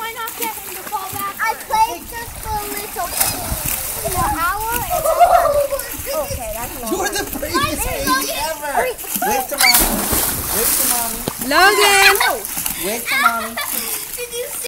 Why not get him to fall back? I played just for a little bit. An hour? Okay, that's long. You're the bravest baby ever. Wave to mommy. Wave to mommy. Logan! Wave to mommy.